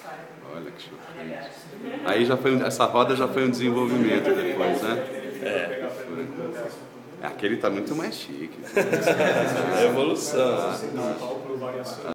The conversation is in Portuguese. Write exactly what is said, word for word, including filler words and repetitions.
Olha que chocante. Aí já foi, essa roda já foi um desenvolvimento depois, né? É. Aquele tá muito mais chique. É evolução. Ah,